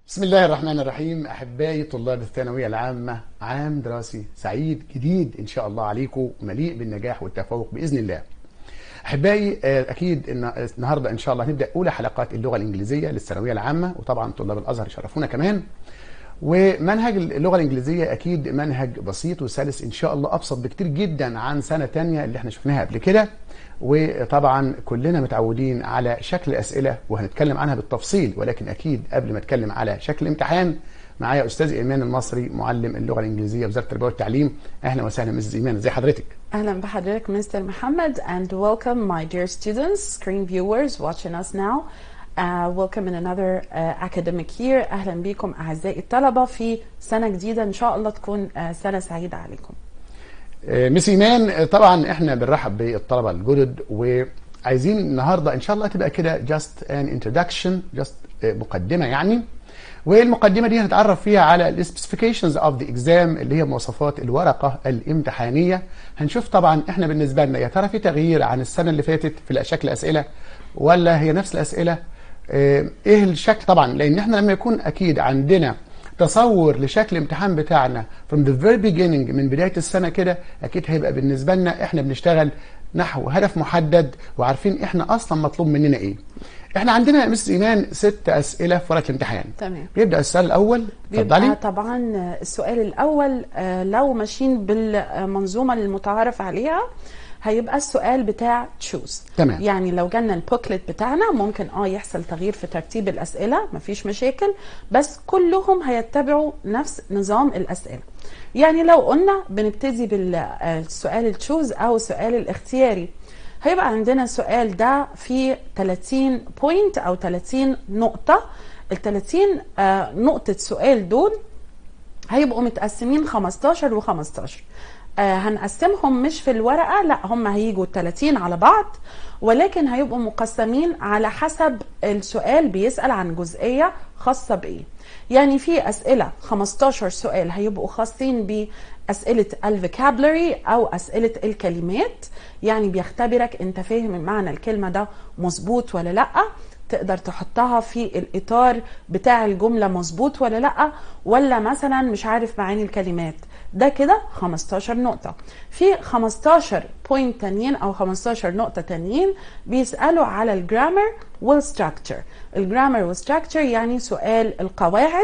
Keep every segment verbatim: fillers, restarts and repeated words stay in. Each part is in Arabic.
بسم الله الرحمن الرحيم. أحبائي طلاب الثانوية العامة، عام دراسي سعيد جديد إن شاء الله عليكم، مليء بالنجاح والتفوق بإذن الله. أحبائي أكيد إن النهاردة إن شاء الله هنبدأ أولى حلقات اللغة الإنجليزية للثانوية العامة، وطبعا طلاب الأزهر يشرفونا كمان. ومنهج اللغة الإنجليزية أكيد منهج بسيط وسلس إن شاء الله، أبسط بكتير جدا عن سنة تانية اللي احنا شفناها قبل كده. وطبعا كلنا متعودين على شكل أسئلة وهنتكلم عنها بالتفصيل، ولكن أكيد قبل ما أتكلم على شكل الامتحان معايا أستاذ إيمان المصري، معلم اللغة الإنجليزية وزارة التربية والتعليم. أهلا وسهلا مستر إيمان، إزي حضرتك؟ أهلا بحضرتك مستر محمد and welcome my dear students, screen viewers watching us now. Uh, welcome in another uh, academic year. أهلا بكم أعزائي الطلبة في سنة جديدة إن شاء الله تكون uh, سنة سعيدة عليكم. مس إيمان، طبعا احنا بنرحب بالطلبة الجدد، وعايزين النهارده ان شاء الله تبقى كده just an introduction، just مقدمة يعني. والمقدمة دي هنتعرف فيها على ال specifications of the exam اللي هي مواصفات الورقة الامتحانية. هنشوف طبعا احنا بالنسبة لنا يا ترى في تغيير عن السنة اللي فاتت في شكل الأسئلة ولا هي نفس الأسئلة. ايه الشكل طبعا، لان احنا لما يكون اكيد عندنا تصور لشكل الامتحان بتاعنا from the very beginning من بداية السنة كده، اكيد هيبقى بالنسبة لنا احنا بنشتغل نحو هدف محدد وعارفين احنا اصلا مطلوب مننا ايه. احنا عندنا يا مس ايمان ست اسئلة في ورقة الامتحان. تمام. بيبدأ السؤال الاول، اتفضلي. طبعا السؤال الاول لو ماشيين بالمنظومة المتعارف عليها هيبقى السؤال بتاع تشوز. تمام. يعني لو جالنا البوكلت بتاعنا ممكن اه يحصل تغيير في ترتيب الاسئله، مفيش مشاكل، بس كلهم هيتبعوا نفس نظام الاسئله. يعني لو قلنا بنبتدي بالسؤال التشوز او السؤال الاختياري، هيبقى عندنا السؤال ده فيه ثلاثين بوينت او ثلاثين نقطه. ال ثلاثين آه نقطه سؤال دول هيبقوا متقسمين خمستاشر و خمستاشر. آه هنقسمهم مش في الورقة، لا هم هيجوا ثلاثين على بعض، ولكن هيبقوا مقسمين على حسب السؤال بيسأل عن جزئية خاصة بإيه. يعني في أسئلة خمستاشر سؤال هيبقوا خاصين بأسئلة الفوكابلري أو أسئلة الكلمات، يعني بيختبرك أنت فاهم معنى الكلمة ده مظبوط ولا لأ، تقدر تحطها في الإطار بتاع الجملة مظبوط ولا لأ، ولا مثلا مش عارف معاني الكلمات. ده كده خمستاشر نقطة. في خمستاشر بوينت تانيين أو خمستاشر نقطة تانيين بيسألوا على الجرامر والستراكتشر. الجرامر والستراكتشر يعني سؤال القواعد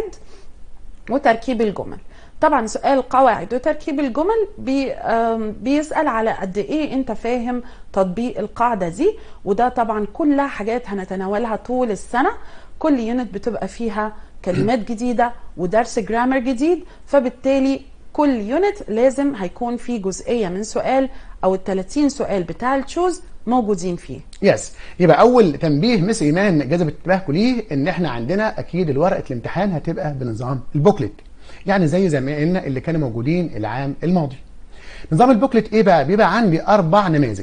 وتركيب الجمل. طبعا سؤال القواعد وتركيب الجمل بي بيسأل على قد ايه انت فاهم تطبيق القاعدة دي، وده طبعا كلها حاجات هنتناولها طول السنة. كل يونت بتبقى فيها كلمات جديدة ودرس جرامر جديد، فبالتالي كل يونت لازم هيكون فيه جزئية من سؤال او ال ثلاثين سؤال بتاع التشوز موجودين فيه. يس. يبقى اول تنبيه مس ايمان جذب انتباهكم ليه ان احنا عندنا اكيد الورقة الامتحان هتبقى بنظام البوكلت، يعني زي زمايلنا اللي كانوا موجودين العام الماضي. نظام البوكلت ايه بقى؟ بيبقى عندي اربع نماذج.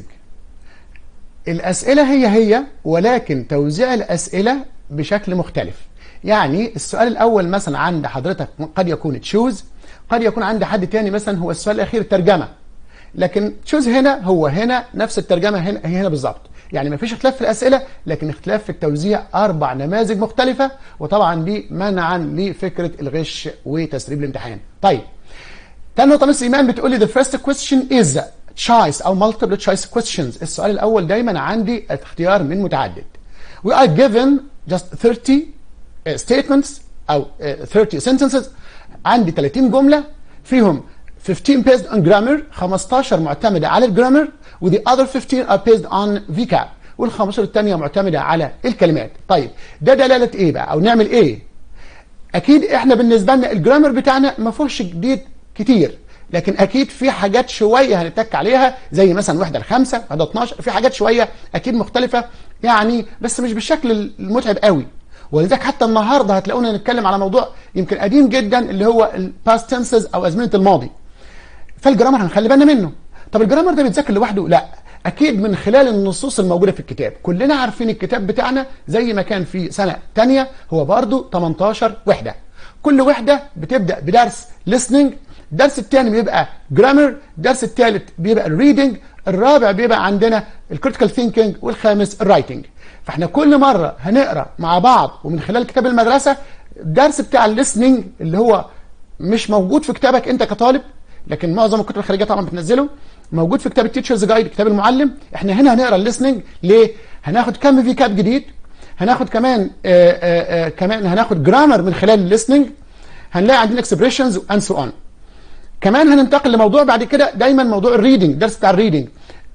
الاسئله هي هي ولكن توزيع الاسئله بشكل مختلف. يعني السؤال الاول مثلا عند حضرتك قد يكون تشوز، قد يكون عند حد تاني مثلا هو السؤال الاخير ترجمه، لكن تشوز هنا هو هنا نفس الترجمه هنا هي هنا بالظبط. يعني ما فيش اختلاف في الاسئله لكن اختلاف في التوزيع، اربع نماذج مختلفه، وطبعا دي منعا لفكره الغش وتسريب الامتحان. طيب تاني نقطه مس ايمان بتقول لي the first question is choice او multiple choice questions. السؤال الاول دايما عندي اختيار من متعدد. we are given just thirty statements او thirty sentences. عندي ثلاثين جمله فيهم fifteen based on grammar، خمستاشر معتمده على الجرامر، و the other fifteen are based on vocab، وال خمستاشر الثانيه معتمده على الكلمات. طيب ده دلاله ايه بقى او نعمل ايه؟ اكيد احنا بالنسبه لنا الجرامر بتاعنا ما فيهوش جديد كتير، لكن اكيد في حاجات شويه هنتك عليها زي مثلا واحده لخمسه واحده اتناشر، في حاجات شويه اكيد مختلفه يعني، بس مش بالشكل المتعب قوي. ولذلك حتى النهارده هتلاقونا نتكلم على موضوع يمكن قديم جدا اللي هو الباست تنسز او ازمنه الماضي. فالجرامر هنخلي بالنا منه. طب الجرامر ده بيتذاكر لوحده؟ لا، اكيد من خلال النصوص الموجوده في الكتاب. كلنا عارفين الكتاب بتاعنا زي ما كان في سنه ثانيه هو برضه تمنتاشر وحده. كل وحده بتبدا بدرس listening، الدرس الثاني بيبقى جرامر، الدرس الثالث بيبقى الريدنج، الرابع بيبقى عندنا الكريتيكال ثينكينج، والخامس الرايتنج. فاحنا كل مره هنقرا مع بعض ومن خلال كتاب المدرسه الدرس بتاع الليسننج اللي هو مش موجود في كتابك انت كطالب، لكن معظم الكتب الخارجيه طبعا بتنزله، موجود في كتاب التيتشرز جايد كتاب المعلم. احنا هنا هنقرا الليسننج ليه؟ هناخد كم في كاب جديد، هناخد كمان آآ آآ كمان هناخد جرامر من خلال الليسننج، هنلاقي عندنا اكسبريشنز اند سو اون. كمان هننتقل لموضوع بعد كده دايما موضوع الريدنج، درس بتاع الريدنج.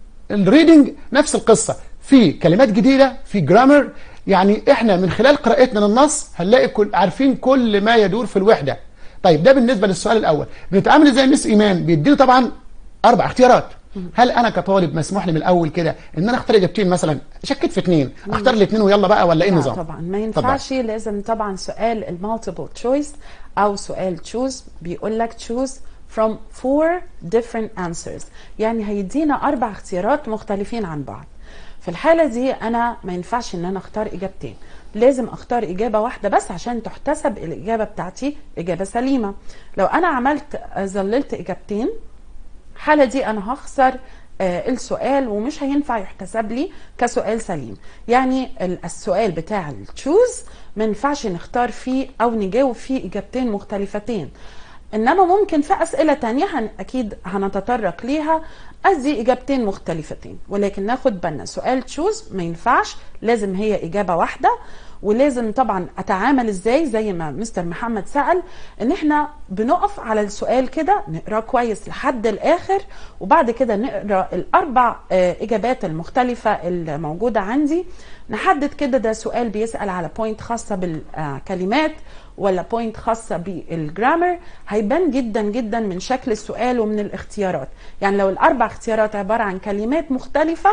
الريدنج نفس القصه، في كلمات جديده، في جرامر، يعني احنا من خلال قراءتنا للنص هنلاقي كل عارفين كل ما يدور في الوحده. طيب ده بالنسبه للسؤال الاول. بنتعامل ازاي مس ايمان؟ بيديله طبعا اربع اختيارات. هل انا كطالب مسموح لي من الاول كده ان انا اختار اجابتين؟ مثلا شكيت في اثنين، اختار الاثنين ويلا بقى، ولا ايه النظام؟ طبعا ما ينفعش. طبعا. لازم طبعا سؤال المالتيبل تشويس او سؤال تشوز، بيقول لك تشوز from four different answers، يعني هيدينا اربع اختيارات مختلفين عن بعض. في الحالة دي انا ما ينفعش ان انا اختار اجابتين، لازم اختار اجابة واحدة بس عشان تحتسب الاجابة بتاعتي اجابة سليمة. لو انا عملت ظللت اجابتين، الحالة دي انا هخسر آه السؤال ومش هينفع يحتسب لي كسؤال سليم. يعني السؤال بتاع التشوز ما ينفعش نختار فيه او نجاوب فيه اجابتين مختلفتين، انما ممكن في اسئله تانية هن اكيد هنتطرق ليها ادي اجابتين مختلفتين، ولكن ناخد بالنا سؤال تشوز ما ينفعش، لازم هي اجابه واحده. ولازم طبعا اتعامل ازاي زي ما مستر محمد سأل، ان احنا بنقف على السؤال كده نقراه كويس لحد الاخر، وبعد كده نقرا الاربع اجابات المختلفه الموجوده عندي، نحدد كده ده سؤال بيسأل على بوينت خاصه بالكلمات ولا بوينت خاصه بالجرامر. هيبان جدا جدا من شكل السؤال ومن الاختيارات. يعني لو الاربع اختيارات عباره عن كلمات مختلفه،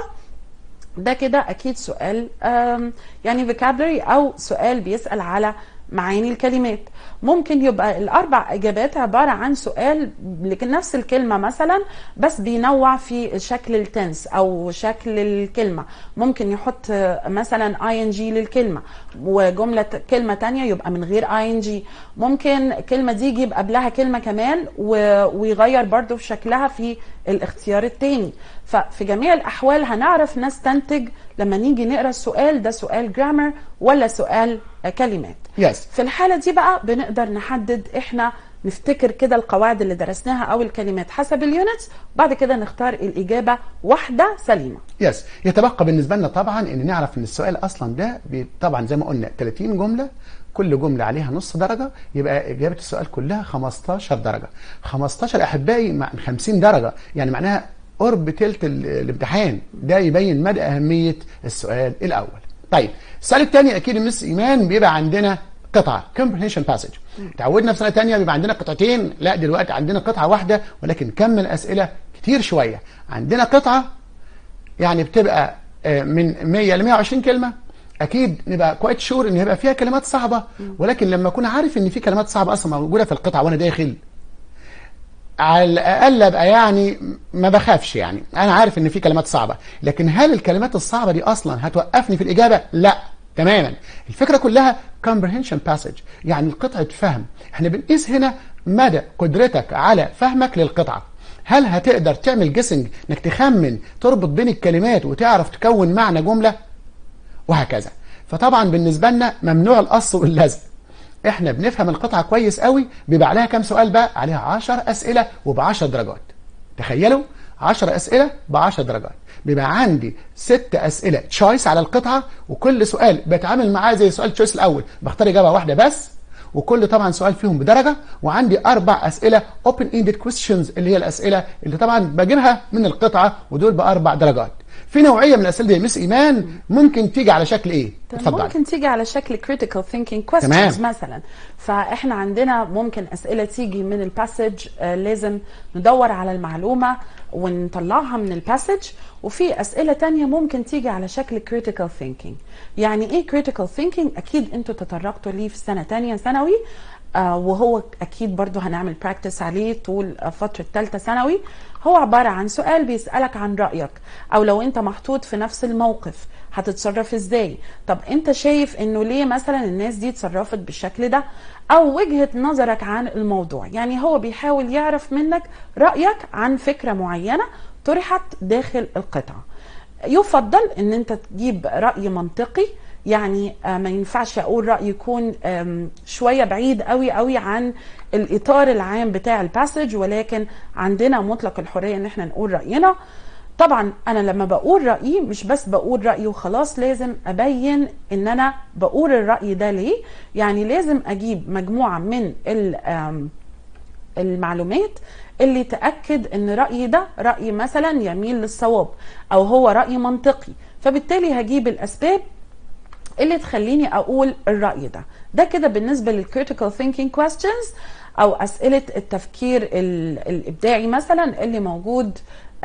ده كده اكيد سؤال يعني vocabulary او سؤال بيسأل على معاني الكلمات. ممكن يبقى الاربع اجابات عباره عن سؤال لكن نفس الكلمه مثلا، بس بينوع في شكل التنس او شكل الكلمه. ممكن يحط مثلا اي ان جي للكلمه، وجمله كلمه تانية يبقى من غير اي ان جي. ممكن كلمه دي يجيب قبلها كلمه كمان ويغير برضو في شكلها في الاختيار التاني. ففي جميع الاحوال هنعرف نستنتج لما نيجي نقرا السؤال ده سؤال جرامر ولا سؤال كلمات. yes. في الحالة دي بقى بنقدر نحدد، احنا نفتكر كده القواعد اللي درسناها او الكلمات حسب اليونتس، وبعد كده نختار الاجابة واحدة سليمة. يس yes. يتبقى بالنسبة لنا طبعا ان نعرف ان السؤال اصلا ده طبعا زي ما قلنا ثلاثين جملة، كل جملة عليها نص درجة، يبقى اجابة السؤال كلها خمستاشر درجة. خمستاشر احبائي مع خمسين درجة، يعني معناها قرب تلت الامتحان. ده يبين مدى اهمية السؤال الاول. طيب السؤال الثاني اكيد مس ايمان بيبقى عندنا قطعه comprehension passage. تعودنا في سنه ثانيه بيبقى عندنا قطعتين، لا دلوقتي عندنا قطعه واحده ولكن كم الاسئله كتير شويه. عندنا قطعه يعني بتبقى من مية ل مية وعشرين كلمه، اكيد نبقى كويت شور ان هيبقى فيها كلمات صعبه، ولكن لما اكون عارف ان في كلمات صعبه اصلا موجوده في القطعه وانا داخل، على الاقل ابقى يعني ما بخافش، يعني انا عارف ان في كلمات صعبه، لكن هل الكلمات الصعبه دي اصلا هتوقفني في الاجابه؟ لا تماما. الفكره كلها comprehension passage، يعني قطعه فهم. احنا بنقيس هنا مدى قدرتك على فهمك للقطعه. هل هتقدر تعمل جيسنج، انك تخمن تربط بين الكلمات وتعرف تكون معنى جمله وهكذا. فطبعا بالنسبه لنا ممنوع القص واللزق. احنا بنفهم القطعه كويس قوي، بيبقى عليها كام سؤال بقى؟ عليها عشر اسئله وب عشر درجات. تخيلوا عشر اسئله ب عشر درجات. بيبقى عندي ست اسئله تشويس على القطعه، وكل سؤال بتعامل معاه زي سؤال تشويس الاول، بختار اجابه واحده بس، وكل طبعا سؤال فيهم بدرجه. وعندي اربع اسئله open ended questions اللي هي الاسئله اللي طبعا بجيبها من القطعه، ودول باربع درجات. في نوعيه من الاسئله دي يا مس ايمان ممكن تيجي على شكل ايه؟ اتفضلي. ممكن تيجي على شكل critical thinking questions تمام. مثلا فاحنا عندنا ممكن اسئله تيجي من الباسج، آه لازم ندور على المعلومه ونطلعها من الباسج. وفي اسئله تانية ممكن تيجي على شكل critical thinking. يعني ايه critical thinking؟ اكيد انتوا تطرقتوا ليه في سنه تانية ثانوي، آه وهو اكيد برضو هنعمل براكتس عليه طول فتره ثالثه ثانوي. هو عباره عن سؤال بيسالك عن رايك، او لو انت محطوط في نفس الموقف هتتصرف ازاي. طب انت شايف انه ليه مثلا الناس دي اتصرفت بالشكل ده، او وجهه نظرك عن الموضوع. يعني هو بيحاول يعرف منك رايك عن فكره معينه طرحت داخل القطعه. يفضل ان انت تجيب راي منطقي يعني ما ينفعش اقول رأي يكون شوية بعيد قوي قوي عن الاطار العام بتاع الباسج، ولكن عندنا مطلق الحرية ان احنا نقول رأينا. طبعا انا لما بقول رأيي مش بس بقول رأيي وخلاص، لازم ابين ان انا بقول الرأي ده ليه. يعني لازم اجيب مجموعة من المعلومات اللي تأكد ان رأيي ده رأي مثلا يميل للصواب او هو رأي منطقي، فبالتالي هجيب الاسباب اللي تخليني اقول الرأي ده. ده كده بالنسبة للcritical thinking questions او اسئلة التفكير الابداعي مثلا اللي موجود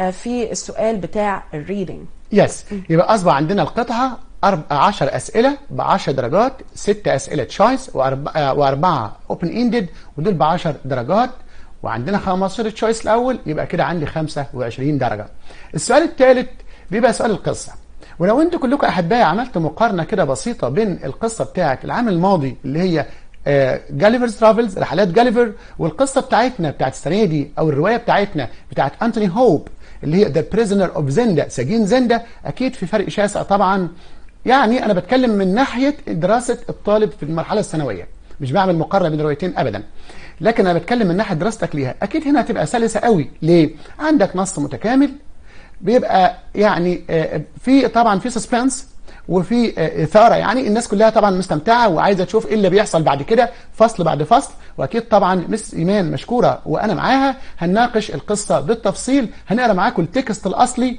في السؤال بتاع الريدنج. يس yes. يبقى اصبح عندنا القطعة عشر اسئلة ب عشر درجات، ست اسئلة تشويس واربعة اوبن اندد ودول ب عشر درجات، وعندنا خمستاشر تشويس الاول، يبقى كده عندي خمسة وعشرين درجة. السؤال الثالث بيبقى سؤال القصة. ولو انتوا كلكم احبائي عملتوا مقارنة كده بسيطة بين القصة بتاعت العام الماضي اللي هي جاليفرز ترافلز، رحلات جاليفر، والقصة بتاعتنا بتاعت السنة دي او الرواية بتاعتنا بتاعت انتوني هوب اللي هي ذا بريزنر اوف زندا، سجين زندا، اكيد في فرق شاسع طبعا. يعني انا بتكلم من ناحية دراسة الطالب في المرحلة الثانوية، مش بعمل مقارنة بين الروايتين ابدا، لكن انا بتكلم من ناحية دراستك ليها. اكيد هنا هتبقى سلسة قوي. ليه؟ عندك نص متكامل، بيبقى يعني في طبعا في سسبنس وفي اثاره، يعني الناس كلها طبعا مستمتعه وعايزه تشوف ايه اللي بيحصل بعد كده فصل بعد فصل. واكيد طبعا مس ايمان مشكوره وانا معاها هنناقش القصه بالتفصيل، هنقرا معاكم التكست الاصلي،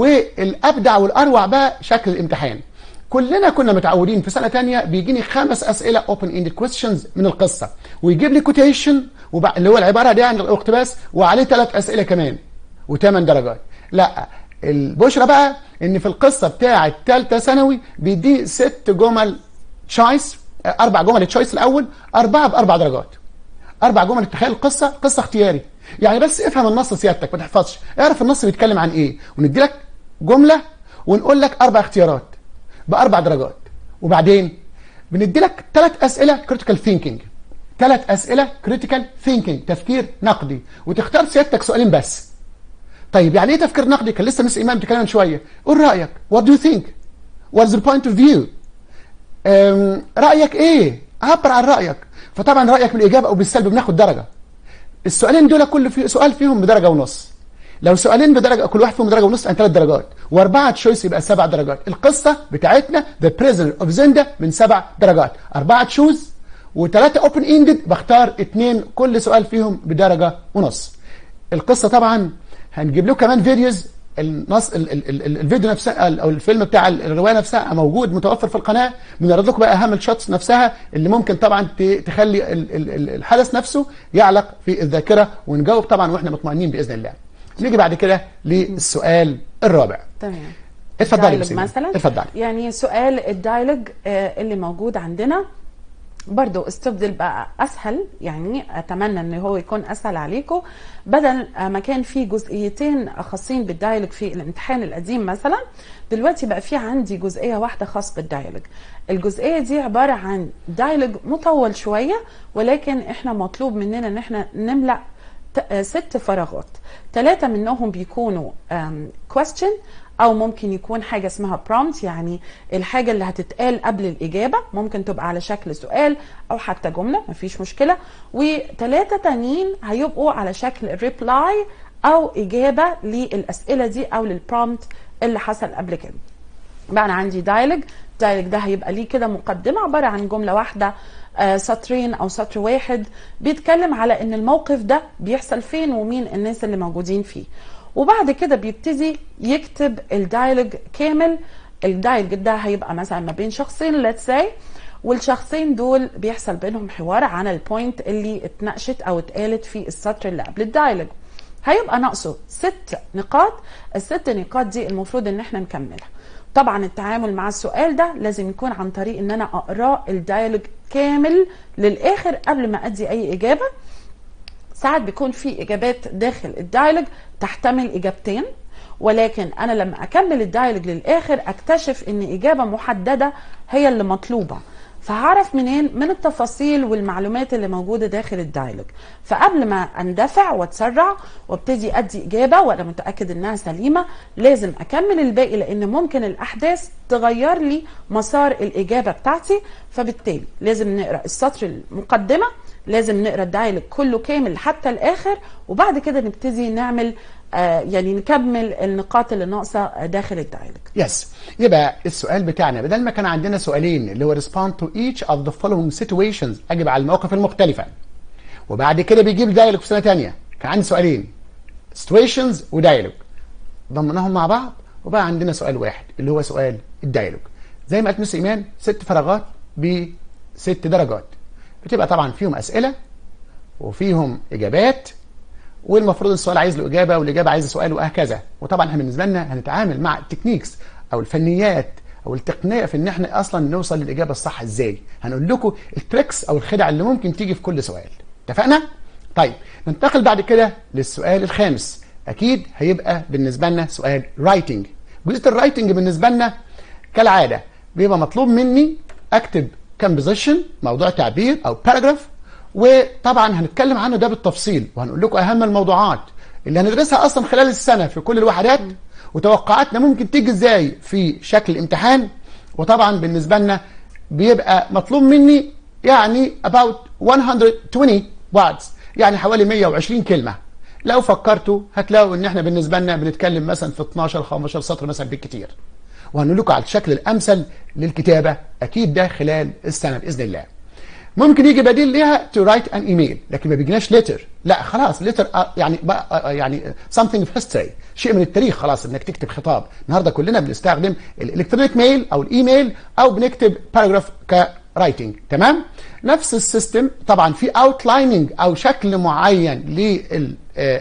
والابدع والاروع بقى شكل الامتحان. كلنا كنا متعودين في سنه ثانيه بيجيني خمس اسئله اوبن اند كويستشنز من القصه، ويجيب لي كوتيشن اللي هو العباره دي عن الاقتباس، وعليه ثلاث اسئله كمان وثمان درجات. لا، البشرى بقى ان في القصه بتاعه ثالثه ثانوي بيدي ست جمل تشويس، اربع جمل تشويس الاول، اربعه باربع درجات. اربع جمل. تخيل القصه قصه اختياري، يعني بس افهم النص سيادتك، ما تحفظش، اعرف النص بيتكلم عن ايه، وندي لك جمله ونقول لك اربع اختيارات باربع درجات. وبعدين بندي لك ثلاث اسئله كريتيكال ثينكينج، ثلاث اسئله كريتيكال ثينكينج، تفكير نقدي، وتختار سيادتك سؤالين بس. طيب يعني ايه تفكير نقدي؟ كان لسه مس ايمان بتتكلم من شويه. قول رايك. What do you think? What's your point of view? رايك ايه؟ عبر عن رايك. فطبعا رايك بالايجاب او بالسلب بناخد درجه. السؤالين دول كل في سؤال فيهم بدرجه ونص. لو سؤالين بدرجه، كل واحد فيهم بدرجه ونص، يعني ثلاث درجات، واربعه تشويس يبقى سبع درجات. القصه بتاعتنا The Prisoner of Zenda من سبع درجات، اربعه تشوز وثلاثه اوبن اندد، بختار اثنين كل سؤال فيهم بدرجه ونص. القصه طبعا هنجيب له كمان فيديوز، النص ال ال ال الفيديو نفسها او الفيلم بتاع الروايه نفسها موجود متوفر في القناه، بنعرض لكم بقى اهم الشوتس نفسها اللي ممكن طبعا تخلي ال ال الحدث نفسه يعلق في الذاكره، ونجاوب طبعا واحنا مطمئنين باذن الله. نيجي بعد كده للسؤال الرابع. تمام. اتفضلي مثلا. اتفضلي. يعني سؤال الدايلوج اللي موجود عندنا برضو استبدل بقى اسهل، يعني اتمنى ان هو يكون اسهل عليكم، بدل ما كان في جزئيتين خاصين بالدايلوج في الامتحان القديم مثلا، دلوقتي بقى في عندي جزئيه واحده خاص بالدايلوج. الجزئيه دي عباره عن دايلوج مطول شويه، ولكن احنا مطلوب مننا ان احنا نملأ ست فراغات، ثلاثه منهم بيكونوا question، او ممكن يكون حاجه اسمها prompt، يعني الحاجه اللي هتتقال قبل الاجابه، ممكن تبقى على شكل سؤال او حتى جمله، مفيش مشكله، وثلاثه تانيين هيبقوا على شكل reply او اجابه للاسئله دي او للبرومبت اللي حصل قبل كده. بقى انا عندي دايلوج، الدايلوج ده هيبقى ليه كده مقدمه عباره عن جمله واحده، آه سطرين او سطر واحد، بيتكلم على ان الموقف ده بيحصل فين ومين الناس اللي موجودين فيه، وبعد كده بيبتدي يكتب الدايلوج كامل. الدايلوج ده هيبقى مثلا ما بين شخصين let's say، والشخصين دول بيحصل بينهم حوار عن البوينت اللي اتناقشت او اتقالت في السطر اللي قبل الدايلوج. هيبقى ناقصه ست نقاط، الست نقاط دي المفروض ان احنا نكملها. طبعا التعامل مع السؤال ده لازم يكون عن طريق ان انا اقراه الدايلوج كامل للاخر قبل ما ادي اي اجابه. ساعات بيكون في اجابات داخل الدايلوج تحتمل اجابتين، ولكن انا لما اكمل الدايلوج للاخر اكتشف ان اجابه محدده هي اللي مطلوبه. فهعرف منين؟ من التفاصيل والمعلومات اللي موجوده داخل الدايلوج. فقبل ما اندفع واتسرع وابتدي ادي اجابه وانا متاكد انها سليمه، لازم اكمل الباقي، لان ممكن الاحداث تغير لي مسار الاجابه بتاعتي. فبالتالي لازم نقرا السطر المقدمه، لازم نقرا الدايلوج كله كامل حتى الاخر، وبعد كده نبتدي نعمل آه يعني نكمل النقاط اللي ناقصه داخل الدايلوج. يس yes. يبقى السؤال بتاعنا بدل ما كان عندنا سؤالين اللي هو respond to each of the following situations، اجب على المواقف المختلفه، وبعد كده بيجيب دايلوج في سنه ثانيه، كان عندي سؤالين situations ودايلوج، ضمناهم مع بعض وبقى عندنا سؤال واحد اللي هو سؤال الدايلوج. زي ما قالت مس ايمان، ست فراغات بست درجات، بتبقى طبعا فيهم اسئله وفيهم اجابات، والمفروض السؤال عايز له اجابه والاجابه عايزه سؤال وهكذا. وطبعا احنا بالنسبه لنا هنتعامل مع التكنيكس او الفنيات او التقنيه في ان احنا اصلا نوصل للاجابه الصح ازاي. هنقول لكم التريكس او الخدع اللي ممكن تيجي في كل سؤال. اتفقنا؟ طيب ننتقل بعد كده للسؤال الخامس. اكيد هيبقى بالنسبه لنا سؤال رايتنج. جزء الرايتنج بالنسبه لنا كالعاده بيبقى مطلوب مني اكتب كومبوزيشن، موضوع تعبير او باراجراف، وطبعا هنتكلم عنه ده بالتفصيل، وهنقول لكم اهم الموضوعات اللي هندرسها اصلا خلال السنه في كل الوحدات، وتوقعاتنا ممكن تيجي ازاي في شكل امتحان. وطبعا بالنسبه لنا بيبقى مطلوب مني يعني about مية وعشرين words، يعني حوالي مية وعشرين كلمه. لو فكرتوا هتلاقوا ان احنا بالنسبه لنا بنتكلم مثلا في اتناشر خمستاشر سطر مثلا بالكتير، وهنقول لكم على الشكل الامثل للكتابه اكيد ده خلال السنه باذن الله. ممكن يجي بديل ليها to write an email، لكن ما بيجيناش letter، لا خلاص letter يعني يعني something of history، شيء من التاريخ خلاص انك تكتب خطاب. النهارده كلنا بنستخدم الالكترونيك ميل او الايميل او بنكتب باراجراف كرايتنج. تمام؟ نفس السيستم طبعا في اوتلايننج او شكل معين لل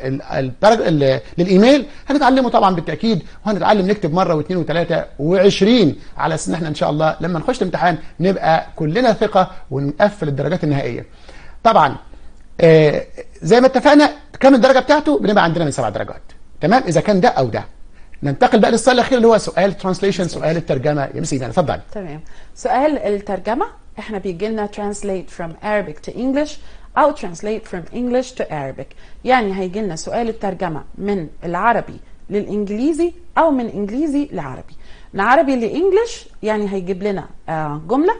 للايميل هنتعلمه طبعا بالتاكيد، وهنتعلم نكتب مره واثنين وثلاثه وعشرين على اساس ان احنا ان شاء الله لما نخش الامتحان نبقى كلنا ثقه ونقفل الدرجات النهائيه. طبعا آه زي ما اتفقنا كم الدرجه بتاعته؟ بنبقى عندنا من سبع درجات. تمام؟ اذا كان ده او ده. ننتقل بقى للسؤال الاخير اللي هو سؤال ترانسليشن، سؤال الترجمه. يا مسي انا اتفضل. تمام. سؤال الترجمه احنا بيجي لنا translate from Arabic to English أو translate from English to Arabic، يعني هيجي لنا سؤال الترجمة من العربي للإنجليزي أو من إنجليزي لعربي. من عربي لإنجليش يعني هيجيب لنا جملة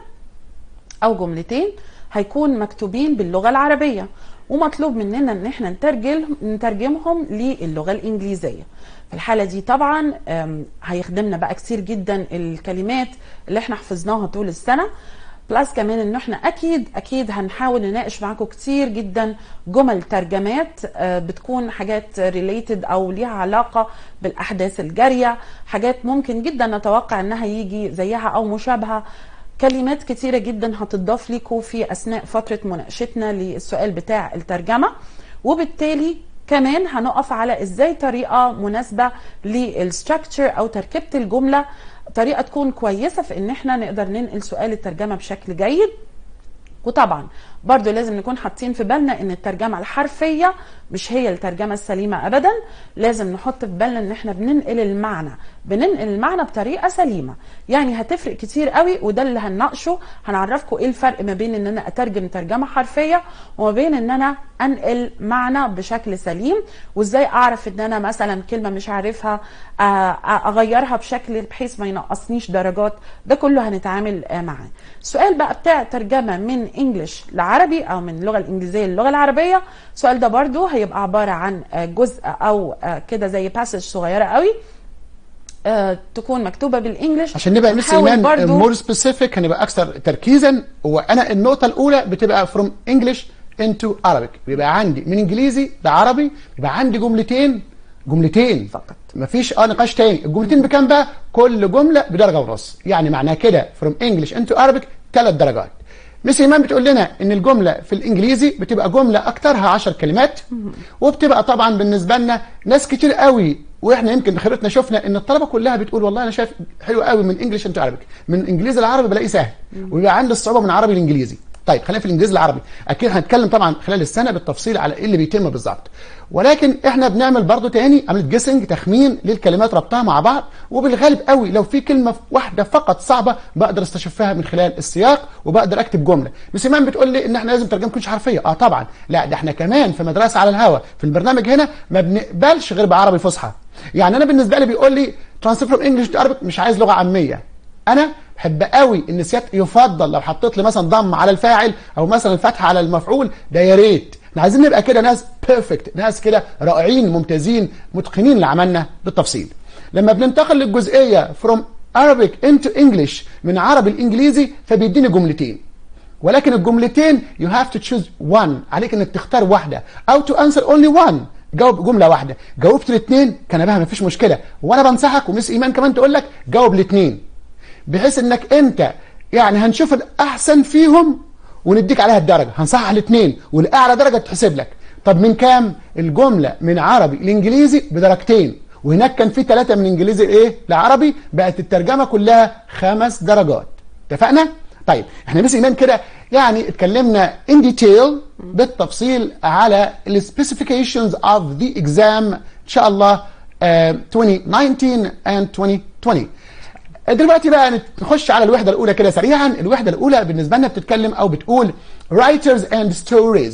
أو جملتين هيكون مكتوبين باللغة العربية، ومطلوب مننا إن احنا نترجم نترجمهم للغة الإنجليزية. في الحالة دي طبعا هيخدمنا بقى كتير جدا الكلمات اللي احنا حفظناها طول السنة، بلس كمان ان احنا اكيد اكيد هنحاول نناقش معاكم كتير جدا جمل ترجمات بتكون حاجات ريليتد او ليها علاقه بالاحداث الجاريه، حاجات ممكن جدا نتوقع انها يجي زيها او مشابهه. كلمات كتيره جدا هتضاف لكم في اثناء فتره مناقشتنا للسؤال بتاع الترجمه، وبالتالي كمان هنقف على ازاي طريقه مناسبه للستراكشر او تركيبه الجمله، طريقه تكون كويسه في ان احنا نقدر ننقل سؤال الترجمه بشكل جيد. وطبعا برضو لازم نكون حاطين في بالنا ان الترجمه الحرفيه مش هي الترجمه السليمه ابدا، لازم نحط في بالنا ان احنا بننقل المعنى بننقل المعنى بطريقه سليمه، يعني هتفرق كتير قوي، وده اللي هنناقشه. هنعرفكم ايه الفرق ما بين ان انا اترجم ترجمه حرفيه وما بين ان انا انقل معنى بشكل سليم، وازاي اعرف ان انا مثلا كلمه مش عارفها اغيرها بشكل بحيث ما ينقصنيش درجات. ده كله هنتعامل معاه. السؤال بقى بتاع ترجمه من انجلش لعربي او من اللغه الانجليزيه للغه العربيه، السؤال ده برضو هيبقى عباره عن جزء او كده زي باسج صغيره قوي أه تكون مكتوبه بالانجلش عشان نبقى مس ايمان مور سبيسيفيك، هنبقى اكثر تركيزا. وانا النقطه الاولى بتبقى فروم انجلش انتو عربيك، بيبقى عندي من انجليزي لعربي بيبقى عندي جملتين جملتين فقط، مفيش اه نقاش تاني. الجملتين بكام بقى؟ كل جمله بدرجه ونص، يعني معناها كده فروم انجلش انتو عربيك ثلاث درجات. مس ايمان بتقول لنا ان الجمله في الانجليزي بتبقى جمله اكترها عشر كلمات، وبتبقى طبعا بالنسبه لنا ناس كتير قوي، واحنا يمكن بخبرتنا شفنا ان الطلبه كلها بتقول والله انا شايف حلو قوي من انجلش انتو عربيك، من انجليزي لعربي بلاقيه سهل، ويبقى عندي الصعوبه من عربي لانجليزي. طيب خلينا في الانجليزي العربي، اكيد هنتكلم طبعا خلال السنه بالتفصيل على ايه اللي بيتم بالظبط، ولكن احنا بنعمل برضو تاني عمليه جيسنج، تخمين للكلمات ربطها مع بعض، وبالغالب قوي لو في كلمه واحده فقط صعبه بقدر استشفها من خلال السياق وبقدر اكتب جمله. بس ايمان بتقول لي ان احنا لازم ترجمه تكونش حرفيه، اه طبعا، لا ده احنا كمان في مدرسه على الهوا في البرنامج هنا ما بنقبلش غير بعربي فصحى. يعني انا بالنسبه لي بيقول لي ترانسفير فروم انجلش تو عربي، مش عايز لغه عاميه. انا بحب قوي ان سيادة يفضل لو حطيت لي مثلا ضم على الفاعل او مثلا فتحه على المفعول، ده يا ريت. احنا عايزين نبقى كده ناس بيرفكت، ناس كده رائعين ممتازين متقنين لعملنا بالتفصيل. لما بننتقل للجزئيه from Arabic into English من عربي الانجليزي فبيديني جملتين، ولكن الجملتين you have to choose one، عليك انك تختار واحده او to answer only one، جاوب جمله واحده. جاوبت الاثنين كان بها مفيش مشكله، وانا بنصحك ومس ايمان كمان تقول لك جاوب الاثنين، بحيث انك انت يعني هنشوف الاحسن فيهم ونديك عليها الدرجه، هنصحح الاثنين والاعلى درجه تحسب لك. طب من كام؟ الجمله من عربي لانجليزي بدرجتين، وهناك كان في ثلاثه من انجليزي ايه لعربي، بقت الترجمه كلها خمس درجات. اتفقنا؟ طيب احنا بس ايمان كده يعني اتكلمنا in detail بالتفصيل على ال specifications of the exam ان شاء الله uh, twenty nineteen and twenty twenty. دلوقتي بقى نخش على الوحده الاولى كده سريعا. الوحده الاولى بالنسبه لنا بتتكلم او بتقول writers and stories،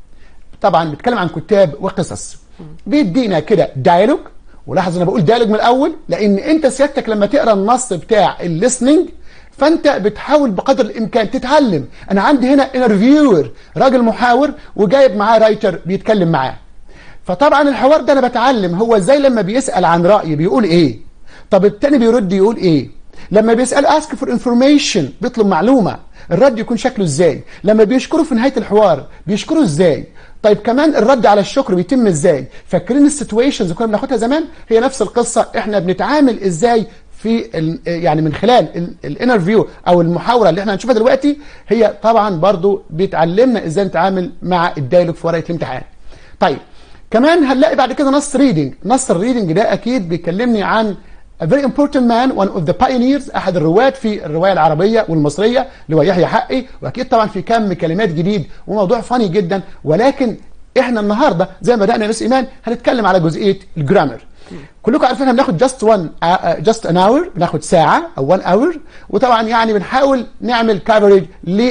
طبعا بتتكلم عن كتاب وقصص. بيدينا كده دايلوج، ولاحظ انا بقول دايلوج من الاول لان انت سيادتك لما تقرا النص بتاع الليسننج فانت بتحاول بقدر الامكان تتعلم. انا عندي هنا انترفيور، راجل محاور وجايب معاه رايتر بيتكلم معاه، فطبعا الحوار ده انا بتعلم هو ازاي لما بيسال عن راي بيقول ايه، طب التاني بيرد يقول ايه، لما بيسال اسك فور انفورميشن بيطلب معلومه الرد يكون شكله ازاي، لما بيشكره في نهايه الحوار بيشكره ازاي، طيب كمان الرد على الشكر بيتم ازاي. فاكرين السيتويشنز اللي كنا بناخدها زمان؟ هي نفس القصه، احنا بنتعامل ازاي في يعني من خلال الانترفيو او المحاوره اللي احنا هنشوفها دلوقتي، هي طبعا برضو بتعلمنا ازاي نتعامل مع الدايلوج في ورقه الامتحان. طيب كمان هنلاقي بعد كده نص ريدنج. نص الريدنج ده اكيد بيكلمني عن a very important man, one of the pioneers، احد الرواد في الروايه العربيه والمصريه اللي هو يحيى حقي، واكيد طبعا في كم كلمات جديد وموضوع فاني جدا. ولكن احنا النهارده زي ما بدانا يا مس ايمان هنتكلم على جزئيه الجرامر. كلكم عارفين احنا بناخد just one uh, just an hour، بناخد ساعه او one hour، وطبعا يعني بنحاول نعمل كفرج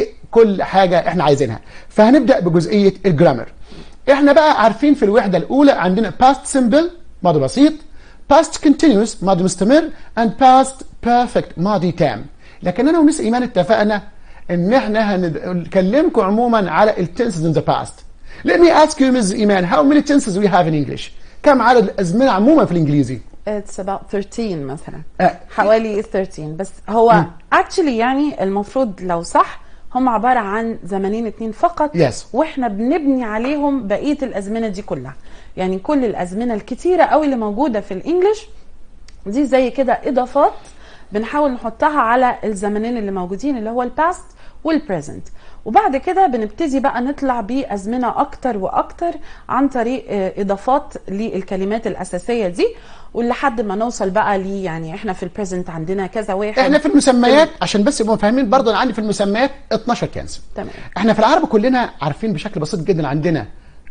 لكل حاجه احنا عايزينها. فهنبدا بجزئيه الجرامر. احنا بقى عارفين في الوحده الاولى عندنا past simple ماضي بسيط، past continuous ماضي مستمر، and past perfect ماضي تام. لكن انا ومس ايمان اتفقنا ان احنا هنكلمكم عموما على ال tenses in the past. Let me ask you Miz Iman, how many tenses we have in English؟ كم عدد الازمنه عموما في الانجليزي؟ It's about thirteen مثلا، آه. حوالي thirteen. بس هو actually يعني المفروض لو صح هم عباره عن زمنين اتنين فقط، yes. واحنا بنبني عليهم بقيه الازمنه دي كلها. يعني كل الازمنه الكتيره قوي اللي موجوده في الانجليش دي زي كده اضافات بنحاول نحطها على الزمنين اللي موجودين اللي هو الباست والبريزنت، وبعد كده بنبتدي بقى نطلع بازمنه اكتر واكتر عن طريق اضافات للكلمات الاساسيه دي، ولحد ما نوصل بقى لي يعني احنا في البريزنت عندنا كذا واحد. احنا في المسميات عشان بس يبقوا فاهمين برضه، انا عندي في المسميات اتناشر تنس. تمام. احنا في العربي كلنا عارفين بشكل بسيط جدا عندنا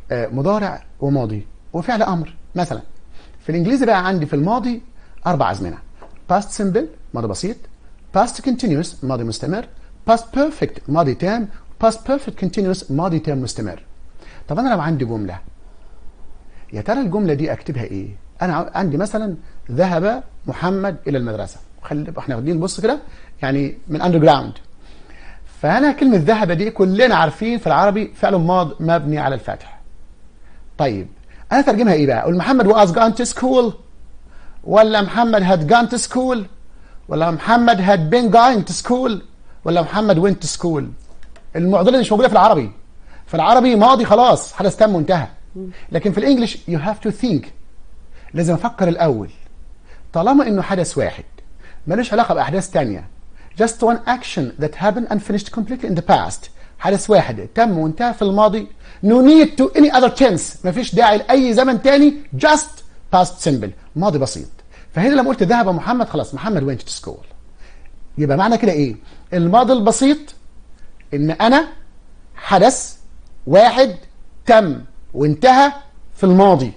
مضارع وماضي وفعل امر مثلا. في الانجليزي بقى عندي في الماضي اربع ازمنه: past simple ماضي بسيط، past continuous ماضي مستمر، past perfect ماضي تام، past perfect continuous ماضي تام مستمر. طب انا لو عندي جمله، يا ترى الجمله دي اكتبها ايه؟ انا عندي مثلا ذهب محمد الى المدرسه، خلي احنا واخدين نبص كده يعني من اندر جراوند. فانا كلمه ذهب دي كلنا عارفين في العربي فعل ماض مبني على الفتح. طيب انا ترجمها ايه بقى؟ اقول محمد was gone to school، ولا محمد had gone to school، ولا محمد had been going to school، ولا محمد went to school؟ المعضله دي مش موجوده في العربي. في العربي ماضي خلاص حدث تم وانتهى، لكن في الانجليش you have to think، لازم افكر الاول. طالما انه حدث واحد ملوش علاقه باحداث ثانيه، just one action that happened and finished completely in the past، حدث واحد تم وانتهى في الماضي، no need to any other tense، مفيش داعي لاي زمن تاني، just past simple ماضي بسيط. فهنا لما قلت ذهب محمد خلاص محمد went to school. يبقى معنى كده ايه؟ الماضي البسيط ان انا حدث واحد تم وانتهى في الماضي،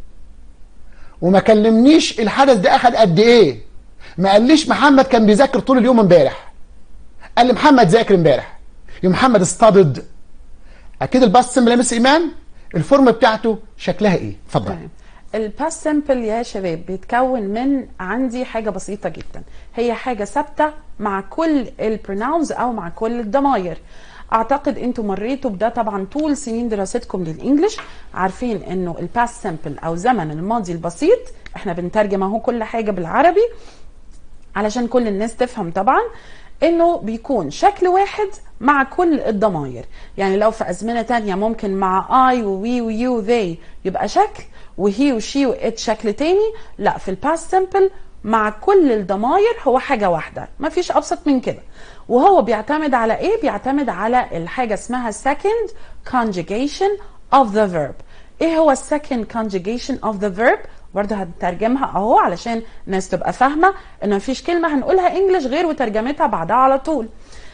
وما كلمنيش الحدث ده اخد قد ايه. ما قاليش محمد كان بيذاكر طول اليوم امبارح، قال لي محمد ذاكر امبارح، يا محمد استضد. اكيد الباست سمبل يا مس ايمان الفورم بتاعته شكلها ايه؟ اتفضل. الباست سمبل يا شباب بيتكون من عندي حاجه بسيطه جدا، هي حاجه ثابته مع كل البروناونز او مع كل الضماير. اعتقد انتوا مريتوا بده طبعا طول سنين دراستكم للانجليش، عارفين انه الباست سمبل او زمن الماضي البسيط احنا بنترجم اهو كل حاجه بالعربي علشان كل الناس تفهم طبعا، انه بيكون شكل واحد مع كل الضماير. يعني لو في ازمنه تانية ممكن مع I ووي ويو وذي يبقى شكل، وهي وشي وات شكل تاني، لا في الباست سمبل مع كل الضماير هو حاجه واحده، مفيش ابسط من كده. وهو بيعتمد على ايه؟ بيعتمد على الحاجه اسمها second conjugation of the verb. ايه هو second conjugation of the verb؟ برضه هنترجمها اهو علشان الناس تبقى فاهمه ان مفيش كلمه هنقولها انجلش غير وترجمتها بعدها على طول.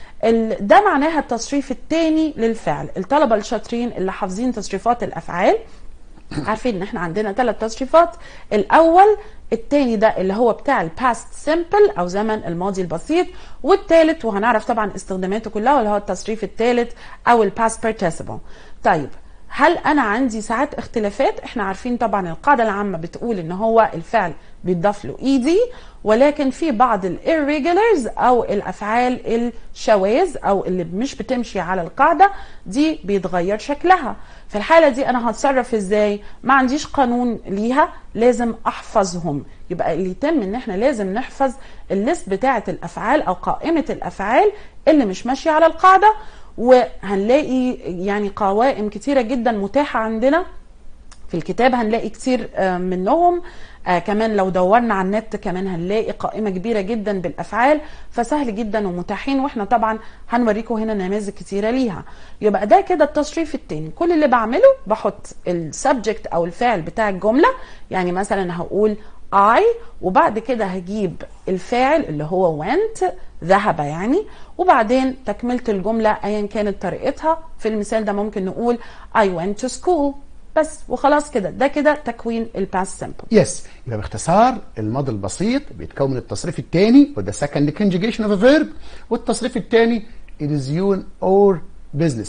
ده معناها التصريف الثاني للفعل. الطلبه الشاطرين اللي حافظين تصريفات الافعال عارفين ان احنا عندنا ثلاث تصريفات، الاول الثاني ده اللي هو بتاع الباست سمبل او زمن الماضي البسيط، والثالث وهنعرف طبعا استخداماته كلها اللي هو التصريف الثالث او الباست بارتيسيبل. طيب هل انا عندي ساعات اختلافات؟ احنا عارفين طبعا القاعده العامه بتقول ان هو الفعل بيتضاف له ايدي، ولكن في بعض الirregulars او الافعال الشواذ او اللي مش بتمشي على القاعده دي بيتغير شكلها. في الحاله دي انا هتصرف ازاي؟ ما عنديش قانون ليها، لازم احفظهم. يبقى اللي يتم ان احنا لازم نحفظ الليست بتاعه الافعال او قائمه الافعال اللي مش ماشيه على القاعده، وهنلاقي يعني قوائم كتيره جدا متاحه عندنا في الكتاب، هنلاقي كتير منهم. آه كمان لو دورنا على النت كمان هنلاقي قائمة كبيرة جدا بالأفعال، فسهل جدا ومتاحين، واحنا طبعا هنوريكم هنا نماذج كتيرة ليها. يبقى ده كده التصريف التاني. كل اللي بعمله بحط السبجكت أو الفعل بتاع الجملة، يعني مثلا هقول I وبعد كده هجيب الفاعل اللي هو went ذهب يعني، وبعدين تكملة الجملة أيا كانت طريقتها. في المثال ده ممكن نقول I went to school بس وخلاص كده. ده كده تكوين الباست سمبل. يس، يبقى باختصار الماضي البسيط بيتكون من التصريف الثاني وده second conjugation of a verb، والتصريف الثاني it is you or business.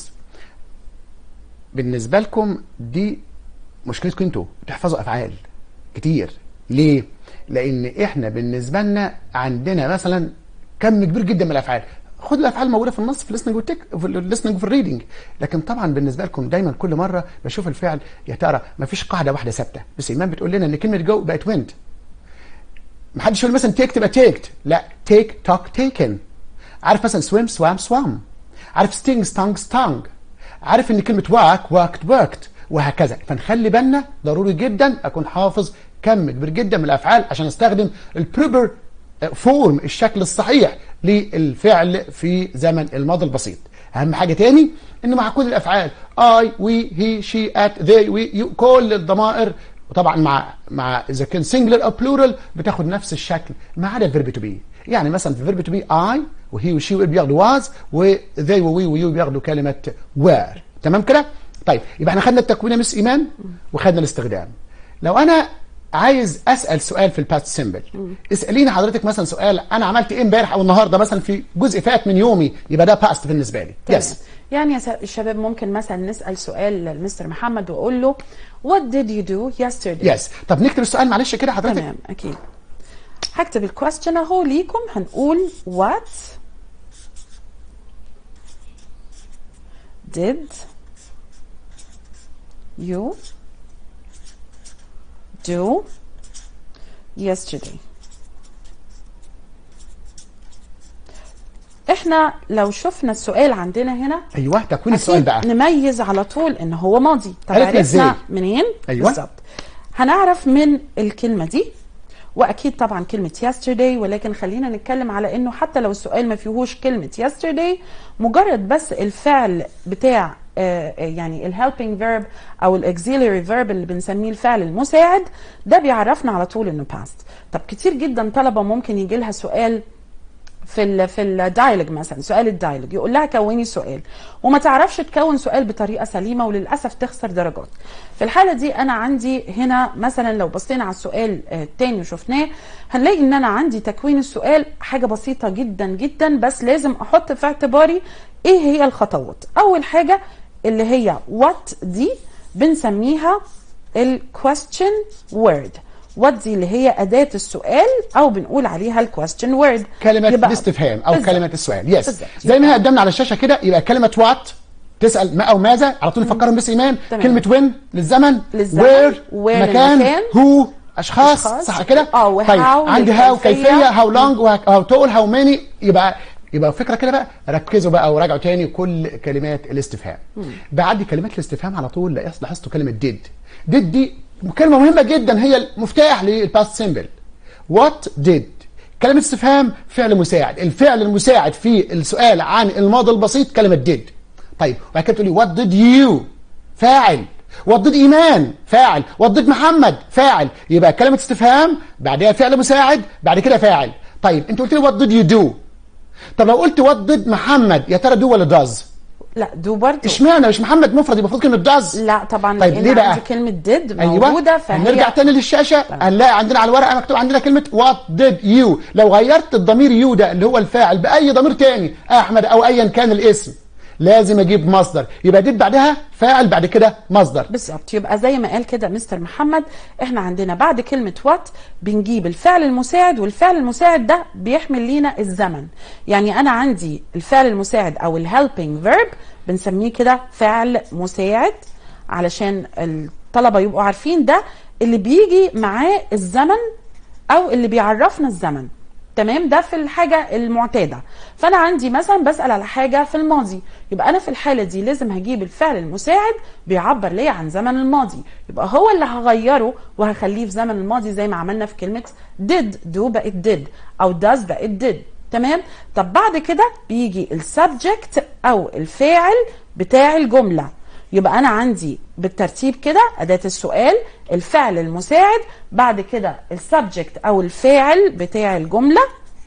بالنسبه لكم دي مشكلتكم انتوا بتحفظوا افعال كتير. ليه؟ لان احنا بالنسبه لنا عندنا مثلا كم كبير جدا من الافعال. خد الافعال موجوده في النص في الليسننج والتك في الليسننج وفي الريدنج، لكن طبعا بالنسبه لكم دايما كل مره بشوف الفعل يا ترى ما فيش قاعده واحده ثابته. بس ايمان بتقول لنا ان كلمه جو بقت وينت. ما حدش يقول مثلا تيك تبقى تيكت، لا تيك توك تيكن. عارف مثلا سويم سوام سوام، عارف ستينج ستانج ستانج، عارف ان كلمه واك واكت واكت، وهكذا. فنخلي بالنا ضروري جدا اكون حافظ كم كبير جدا من الافعال عشان استخدم البروبر فورم الشكل الصحيح للفعل في زمن الماضي البسيط. اهم حاجه تاني انه مع كل الافعال I we he she at they we you كل الضمائر، وطبعا مع مع اذا كان singular او plural بتاخد نفس الشكل ما عدا الفيرب تو بي. يعني مثلا في الفيرب تو بي I وهي وشي بياخدوا was وذي ووي ويو بياخدوا كلمه were. تمام كده؟ طيب يبقى احنا خدنا التكوين يا مس ايمان وخدنا الاستخدام. لو انا عايز اسال سؤال في الباست سيمبل، اساليني حضرتك مثلا سؤال انا عملت ايه امبارح او النهارده مثلا في جزء فات من يومي، يبقى ده باست بالنسبه لي. يس. يعني يا الشباب ممكن مثلا نسال سؤال للمستر محمد واقول له what did you do yesterday. يس. طب نكتب السؤال معلش كده حضرتك. تمام اكيد. هكتب الكويستشن اهو ليكم. هنقول what did you do yesterday. احنا لو شفنا السؤال عندنا هنا، ايوه تكوين السؤال بقى نميز على طول ان هو ماضي. طب عرفنا منين؟ أيوة. بالظبط هنعرف من الكلمه دي، واكيد طبعا كلمه yesterday، ولكن خلينا نتكلم على انه حتى لو السؤال ما فيهوش كلمه yesterday، مجرد بس الفعل بتاع آه يعني الهيلبينج فيرب او الاكسيلري فيرب اللي بنسميه الفعل المساعد، ده بيعرفنا على طول انه past. طب كتير جدا طلبه ممكن يجي لها سؤال في ال في الدايلوج مثلا، سؤال الدايلوج يقول لها كوني سؤال وما تعرفش تكون سؤال بطريقه سليمه وللاسف تخسر درجات. في الحاله دي انا عندي هنا مثلا لو بصينا على السؤال الثاني وشفناه هنلاقي ان انا عندي تكوين السؤال حاجه بسيطه جدا جدا، بس لازم احط في اعتباري ايه هي الخطوات. اول حاجه اللي هي وات دي بنسميها الكويستشن وورد. وات دي اللي هي أداة السؤال أو بنقول عليها الكويستشن وورد، كلمة الاستفهام أو بالزبط. كلمة السؤال. يس بالزبط. زي ما هي قدامنا على الشاشة كده، يبقى كلمة وات تسأل ما أو ماذا، على طول نفكرهم بس إيمان. تمام. كلمة وين للزمن، للزمن. وير مكان. مكان، هو أشخاص, أشخاص. صح كده؟ اه طيب عندي هاو كيفية، هاو لونج، هاو تول، هاو ماني. يبقى يبقى فكرة كده بقى، ركزوا بقى وراجعوا تاني كل كلمات الاستفهام. مم. بعد كلمات الاستفهام على طول لاحظتوا كلمة ديد. ديد دي كلمة مهمة جدا، هي المفتاح للباست سيمبل. وات ديد كلمة استفهام فعل مساعد، الفعل المساعد في السؤال عن الماضي البسيط كلمة ديد. طيب وبعد كده تقولي وات ديد يو فاعل، وات ديد ايمان فاعل، وات ديد محمد فاعل. يبقى كلمة استفهام بعدها فعل مساعد بعد كده فاعل. طيب انت قلت لي وات ديد يو دو، طب لو قلت وات ديد محمد يا ترى دو ولا داز؟ لا دو برضه. اشمعنى مش محمد مفرد يبقى المفروض كلمه داز؟ لا طبعا. طيب ليه بقى؟ عندي كلمه ديد أيوة. موجوده فهي. هنرجع تاني للشاشه هنلاقي عندنا على الورقه مكتوب عندنا كلمه وات ديد يو. لو غيرت الضمير يو ده اللي هو الفاعل باي ضمير تاني احمد او ايا كان الاسم لازم اجيب مصدر، يبقى ديد بعدها فاعل بعد كده مصدر. بالظبط. يبقى زي ما قال كده مستر محمد، احنا عندنا بعد كلمه وات بنجيب الفعل المساعد، والفعل المساعد ده بيحمل لينا الزمن. يعني انا عندي الفعل المساعد او الهيلبينج فيرب بنسميه كده فعل مساعد علشان الطلبه يبقوا عارفين ده اللي بيجي معاه الزمن او اللي بيعرفنا الزمن. تمام، ده في الحاجه المعتاده. فانا عندي مثلا بسال على حاجه في الماضي، يبقى انا في الحاله دي لازم هجيب الفعل المساعد بيعبر ليا عن زمن الماضي، يبقى هو اللي هغيره وهخليه في زمن الماضي زي ما عملنا في كلمه did. do بقت did او does بقت did. تمام. طب بعد كده بيجي السبجكت او الفاعل بتاع الجمله، يبقى انا عندي بالترتيب كده اداه السؤال، الفعل المساعد، بعد كده السبجكت او الفاعل بتاع الجمله،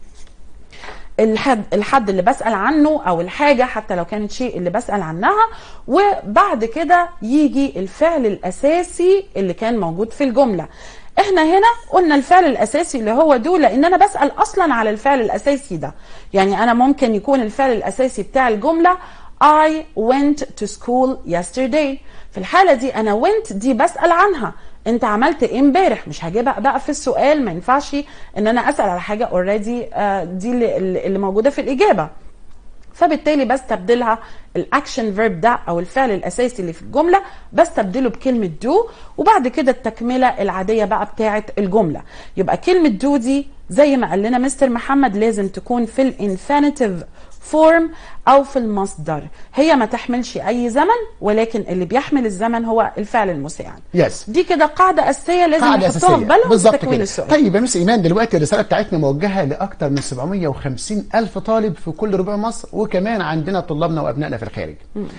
الحد الحد اللي بسال عنه او الحاجه حتى لو كانت شيء اللي بسال عنها، وبعد كده يجي الفعل الاساسي اللي كان موجود في الجمله. احنا هنا قلنا الفعل الاساسي اللي هو دو لان انا بسال اصلا على الفعل الاساسي ده. يعني انا ممكن يكون الفعل الاساسي بتاع الجمله I went to school yesterday. في الحالة دي أنا went دي بسأل عنها، أنت عملت إيه امبارح، مش هجيبها بقى في السؤال. ما ينفعش إن أنا أسأل على حاجة already دي اللي, اللي موجودة في الإجابة. فبالتالي بستبدلها الاكشن فيرب ده او الفعل الاساسي اللي في الجمله بستبدله بكلمه دو، وبعد كده التكمله العاديه بقى بتاعه الجمله. يبقى كلمه دو دي زي ما قال لنا مستر محمد لازم تكون في الانفينيتيف فورم او في المصدر، هي ما تحملش اي زمن ولكن اللي بيحمل الزمن هو الفعل المساعد. يس. دي كده قاعده اساسيه لازم نحطها في بالنا في تكوين السؤال. طيب يا مس ايمان دلوقتي الرساله بتاعتنا موجهه لاكثر من سبعمية وخمسين الف طالب في كل ربوع مصر، وكمان عندنا طلابنا وابنائنا في الخارج.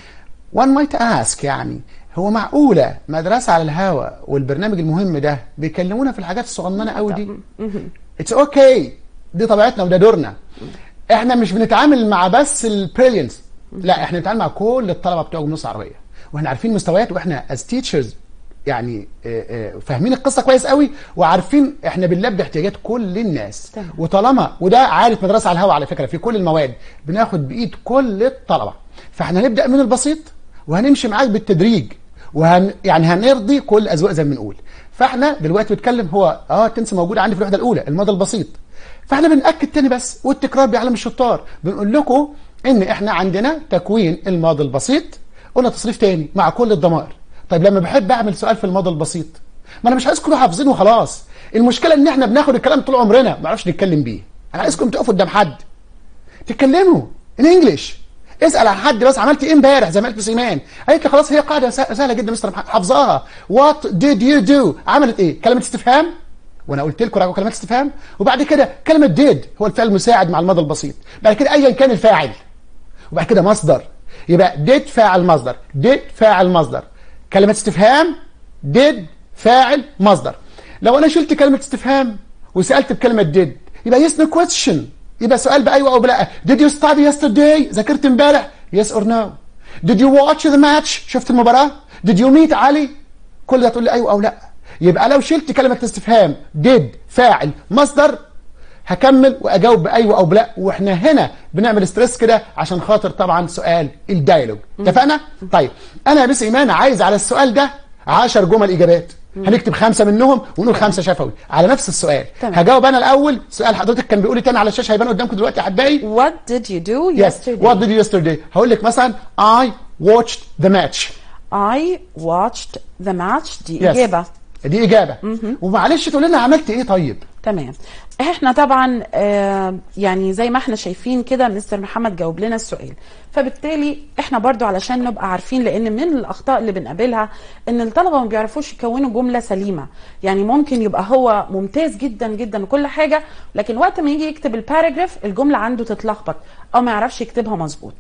One might ask يعني هو معقوله مدرسه على الهواء والبرنامج المهم ده بيكلمونا في الحاجات الصغننه قوي دي؟ اتس اوكي okay. دي طبيعتنا وده دورنا. احنا مش بنتعامل مع بس البريليانس، لا احنا بنتعامل مع كل الطلبه بتوع النص العربيه، واحنا عارفين مستويات، واحنا از تيتشرز يعني فاهمين القصه كويس قوي، وعارفين احنا بنلبي احتياجات كل الناس. تمام. وطالما وده عارف مدرسه على الهواء على فكره في كل المواد بناخد بايد كل الطلبه، فاحنا هنبدا من البسيط وهنمشي معاك بالتدريج، وهن يعني هنرضي كل الاذواق زي ما بنقول. فاحنا دلوقتي بنتكلم هو اه التنس موجود عندي في الوحده الاولى الماضي البسيط، فاحنا بنأكد تاني بس، والتكرار بيعلم الشطار. بنقول لكم ان احنا عندنا تكوين الماضي البسيط، قلنا تصريف تاني مع كل الضمائر. طيب لما بحب اعمل سؤال في الماضي البسيط ما انا مش عايزكم حافظينه وخلاص، المشكله ان احنا بناخد الكلام طول عمرنا ما نعرفش نتكلم بيه. انا عايزكم تقفوا قدام حد تتكلموا ان انجلش، اسال عن حد بس عملت ايه امبارح زي ما قالت بس ايمان، قالت لي خلاص هي قاعده سهله جدا مستر محمد حافظاها. وات ديد يو دو عملت ايه؟ كلمه استفهام، وانا قلت لكم راجعوا كلمات استفهام، وبعد كده كلمه ديد هو الفعل المساعد مع الماضي البسيط، بعد كده ايا كان الفاعل، وبعد كده مصدر. يبقى ديد فاعل مصدر، ديد فاعل مصدر، كلمه استفهام، ديد فاعل مصدر. لو انا شلت كلمه استفهام وسالت بكلمه ديد يبقى يس نو كويستشن، يبقى سؤال بايوه او بلا. did you study yesterday؟ ذاكرت امبارح؟ yes or no. did you watch the match؟ شفت المباراه؟ did you meet علي؟ كل ده تقول لي ايوه او لا. يبقى لو شلت كلمه استفهام did فاعل مصدر هكمل واجاوب بايوه او بلا. واحنا هنا بنعمل ستريس كده عشان خاطر طبعا سؤال الدايلوج. اتفقنا؟ طيب انا يا مس ايمان عايز على السؤال ده عشر جمل اجابات. هنكتب خمسه منهم ونقول خمسه شفوي على نفس السؤال. تمام. هجاوب انا الاول. سؤال حضرتك كان بيقول لي تاني على الشاشه هيبان قدامكم دلوقتي يا احبائي. What did you do yesterday؟ yes. What did you yesterday؟ هقول لك مثلا I watched the match. I watched the match. دي yes. إجابة. دي إجابة. ومعلش تقول لنا عملت إيه طيب؟ تمام. احنا طبعا آه يعني زي ما احنا شايفين كده مستر محمد جاوب لنا السؤال، فبالتالي احنا برضو علشان نبقى عارفين، لان من الاخطاء اللي بنقابلها ان الطلبه ما بيعرفوش يكونوا جمله سليمه. يعني ممكن يبقى هو ممتاز جدا جدا وكل حاجه، لكن وقت ما يجي يكتب الباراجراف الجمله عنده تتلخبط او ما يعرفش يكتبها مظبوط.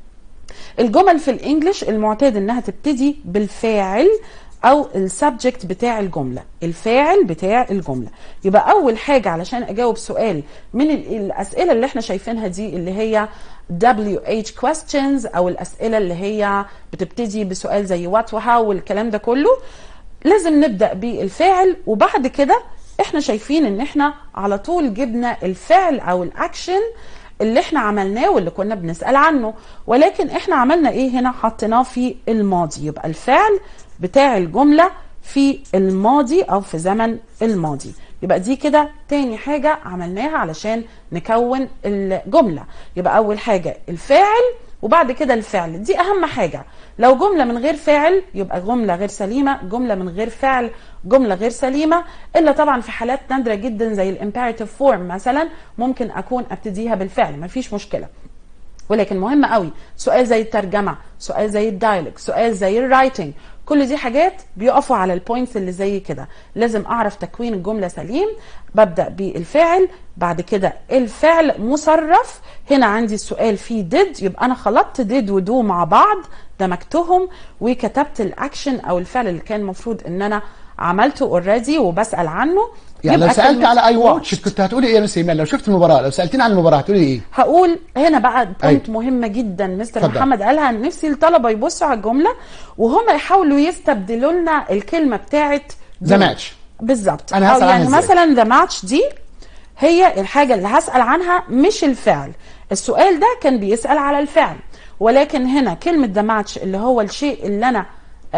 الجمل في الانجليش المعتاد انها تبتدي بالفاعل او السبجكت بتاع الجمله، الفاعل بتاع الجمله. يبقى اول حاجه علشان اجاوب سؤال من الاسئله اللي احنا شايفينها دي اللي هي دبليو اتش questions او الاسئله اللي هي بتبتدي بسؤال زي وات وهاو والكلام ده كله، لازم نبدا بالفاعل. وبعد كده احنا شايفين ان احنا على طول جبنا الفعل او الاكشن اللي احنا عملناه واللي كنا بنسال عنه، ولكن احنا عملنا ايه هنا؟ حطيناه في الماضي. يبقى الفعل بتاع الجملة في الماضي أو في زمن الماضي. يبقى دي كده تاني حاجة عملناها علشان نكون الجملة. يبقى أول حاجة الفاعل وبعد كده الفعل، دي أهم حاجة. لو جملة من غير فاعل يبقى جملة غير سليمة، جملة من غير فعل جملة غير سليمة، إلا طبعا في حالات نادرة جدا زي الامبيراتيف فورم مثلا ممكن أكون أبتديها بالفعل، مفيش مشكلة. ولكن مهم قوي سؤال زي الترجمة، سؤال زي الدايلوج، سؤال زي الرايتنج، كل دي حاجات بيقفوا على البوينتس اللي زي كده. لازم اعرف تكوين الجمله سليم. ببدا بالفعل، بعد كده الفعل مصرف. هنا عندي السؤال فيه did، يبقى انا خلطت did ودو مع بعض دمجتهم وكتبت الاكشن او الفعل اللي كان المفروض ان انا عملته اوريدي وبسال عنه. يعني لو سالت على اي واتش كنت هتقولي ايه يا مس ايمان؟ لو شفت المباراه، لو سالتيني عن المباراه هتقولي ايه؟ هقول هنا بقى بوينت مهمه جدا مستر فضل. محمد قالها، نفسي الطلبه يبصوا على الجمله وهم يحاولوا يستبدلوا لنا الكلمه بتاعه ذا ماتش بالظبط. انا هسال يعني عنها مثلا ذا ماتش دي هي الحاجه اللي هسال عنها مش الفعل. السؤال ده كان بيسال على الفعل، ولكن هنا كلمه ذا ماتش اللي هو الشيء اللي انا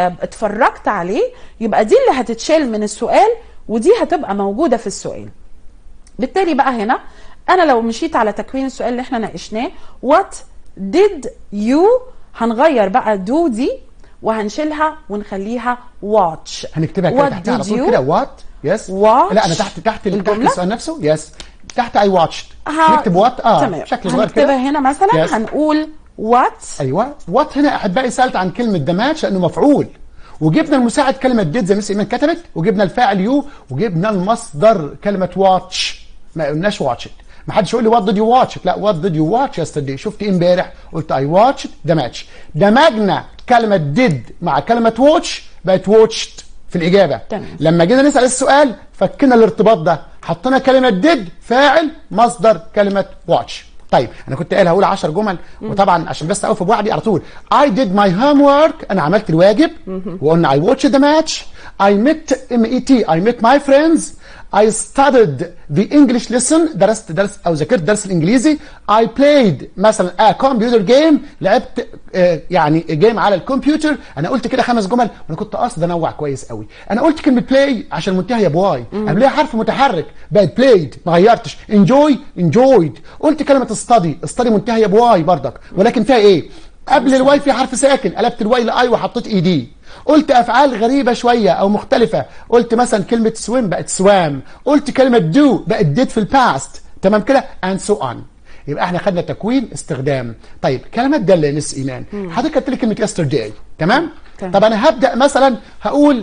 اتفرجت عليه، يبقى دي اللي هتتشال من السؤال ودي هتبقى موجودة في السؤال. بالتالي بقى هنا أنا لو مشيت على تكوين السؤال اللي احنا ناقشناه what did you، هنغير بقى do دي وهنشيلها ونخليها watch. هنكتبها كده تحت على طول كده what yes watch. لا أنا تحت تحت تحت السؤال نفسه yes تحت I watched ها... نكتب what اه تمام. بشكل صغير كده. هنكتبها هنا مثلا yes. هنقول what. أيوه what. هنا أحبائي سألت عن كلمة the match لأنه مفعول، وجبنا المساعد كلمة did زي مس ايمان كتبت، وجبنا الفاعل يو، وجبنا المصدر كلمة watch. ما قلناش watch it. ما حدش يقول لي what did you watch it، لا what did you watch yesterday؟ شفت ايه امبارح؟ قلت I watched the match. دمجنا كلمة did مع كلمة watch بقت watched في الإجابة. تمام. لما جينا نسأل السؤال فكنا الارتباط ده، حطينا كلمة did فاعل مصدر كلمة watch. طيب انا كنت قايل هقول عشر جمل، وطبعا عشان بس اوفي بوعدي على طول I did my homework، انا عملت الواجب، وقلنا I watched the match، I met M E T I met my friends، I studied the English lesson، درست درس او ذاكرت درس الانجليزي، I played مثلا a computer game، لعبت آه يعني جيم على الكمبيوتر. انا قلت كده خمس جمل وانا كنت قاصد انوع كويس قوي. انا قلت كلمه play عشان منتهيه بواي، قبلها حرف متحرك بقت played ما غيرتش. enjoy enjoyed. قلت كلمه study study منتهيه بواي بردك، ولكن فيها ايه؟ قبل الواي في حرف ساكن، قلبت الواي لاي وحطيت اي دي. قلت افعال غريبه شويه او مختلفه، قلت مثلا كلمه سويم بقت سوام، قلت كلمه دو بقت ديد في الباست، تمام كده اند سو اون. يبقى احنا خدنا تكوين استخدام. طيب كلمات دل يا مس ايمان، حضرتك قلت لي كلمه يسترداي، تمام؟ طب انا هبدا مثلا هقول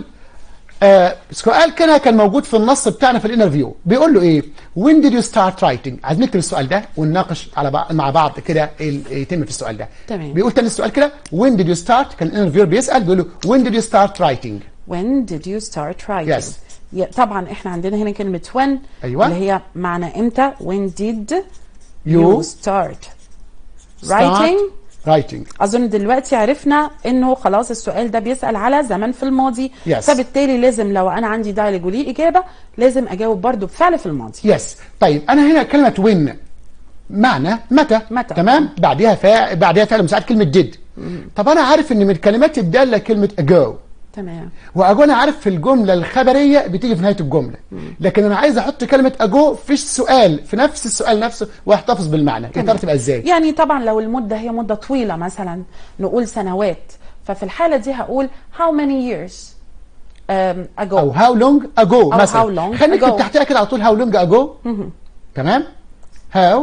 آه سؤال كده كان موجود في النص بتاعنا في الانترفيو، بيقول له ايه؟ when did you start writing؟ عايزين نكتب السؤال ده ونناقش على بعض مع بعض كده يتم في السؤال ده. تمام. بيقول تاني السؤال كده when did you start؟ كان الانترفيور بيسال بيقول له when did you start writing؟ when did you start writing؟ yes. طبعا احنا عندنا هنا كلمه when أيوة. اللي هي معنى امتى. when did You start writing. writing. اظن دلوقتي عرفنا انه خلاص السؤال ده بيسأل على زمن في الماضي. Yes. فبالتالي لازم لو انا عندي dialogue وليه اجابة لازم اجاوب برضو بفعل في الماضي. يس. طيب انا هنا كلمة when معنى متى. متى. تمام. بعدها فاعل، بعدها فعل مساعد كلمة did. طب انا عارف ان من الكلمات الدالة كلمة ago. تمام. واجو انا عارف في الجمله الخبريه بتيجي في نهايه الجمله. لكن انا عايز احط كلمه اجو في السؤال، في نفس السؤال نفسه، واحتفظ بالمعنى. يا ترى تبقى ازاي؟ يعني طبعا لو المده هي مده طويله مثلا نقول سنوات، ففي الحاله دي هقول how many years um, ago او how long ago أو مثلا. how long خلينا نكتب ago. تحتها كده على طول how long ago. تمام. how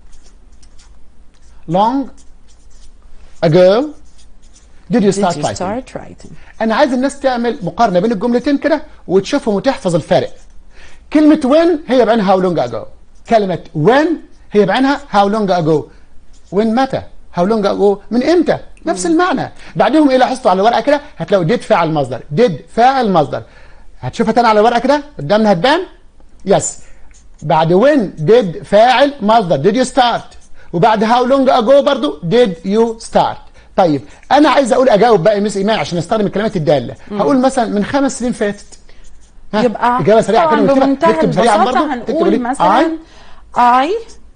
long ago did you start did you writing. start writing. انا عايز الناس تعمل مقارنه بين الجملتين كده وتشوفهم وتحفظ الفرق. كلمه when هي بعينها how long ago. كلمه when هي بعينها how long ago. when متى؟ how long ago من امتى؟ نفس المعنى. بعدهم ايه لاحظتوا على الورقه كده؟ هتلاقوا did فاعل مصدر، did فاعل مصدر. هتشوفها تاني على الورقه كده قدامنا هتبان؟ يس. بعد when did فاعل مصدر did you start، وبعد how long ago برضو did you start. طيب انا عايز اقول اجاوب بقى مس ايمان عشان استخدم الكلمات الداله. مم. هقول مثلا من خمس سنين فاتت. يبقى اجابه سريعه كده ونكتبها. بمنتهى نكتب سريعا برضه. البساطه هنقول مثلا I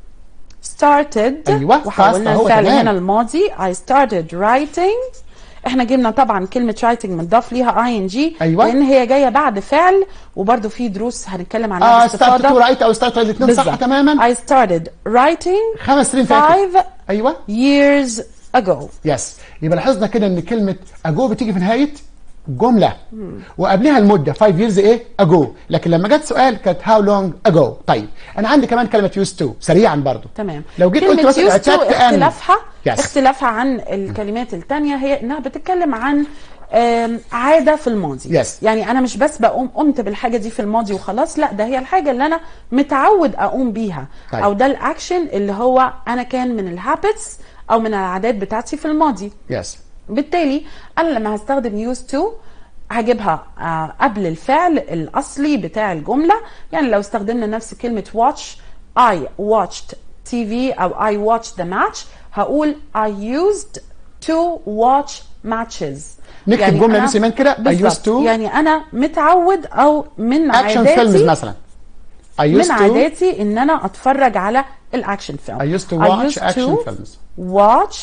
started. ايوه وحولنا الفعل هنا الماضي I started writing. احنا جبنا طبعا كلمه writing مضاف ليها ing. أيوة. لان هي جايه بعد فعل، وبرده في دروس هنتكلم عنها اه باستفاضه. started to write او started الاثنين صح تماما. I started writing خمس سنين فاتت. five ايوه years ago. يس. يبقى لاحظنا كده ان كلمه ago بتيجي في نهايه جمله وقبلها المده five years ايه ago، لكن لما جت سؤال كانت how long ago. طيب انا عندي كمان كلمه used to سريعا برضو. تمام. لو جيت قلت مثلا اعتدت اختلافها yes. اختلافها عن الكلمات الثانيه هي انها بتتكلم عن عاده في الماضي. yes. يعني انا مش بس بقوم قمت بالحاجه دي في الماضي وخلاص، لا ده هي الحاجه اللي انا متعود اقوم بيها. طيب. او ده الاكشن اللي هو انا كان من الهابتس او من العادات بتاعتي في الماضي. yes. بالتالي انا لما هستخدم used to هجيبها آه قبل الفعل الاصلي بتاع الجمله. يعني لو استخدمنا نفس كلمه watch I watched تي في او I watched the match هقول I used to watch matches. نكتب يعني جمله مثل من كده I used to. يعني انا متعود او من action عاداتي films مثلا. I used من to عاداتي ان انا اتفرج على الاكشن فيلم. I used to watch I used action to films. watch